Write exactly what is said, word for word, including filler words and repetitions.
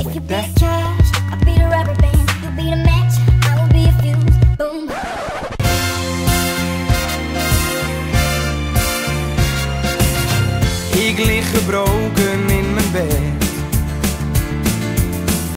If you be a cash, I'll be the rubber band. You'll be the match, I will be a fuse. Boom. Ik lig gebroken in mijn bed.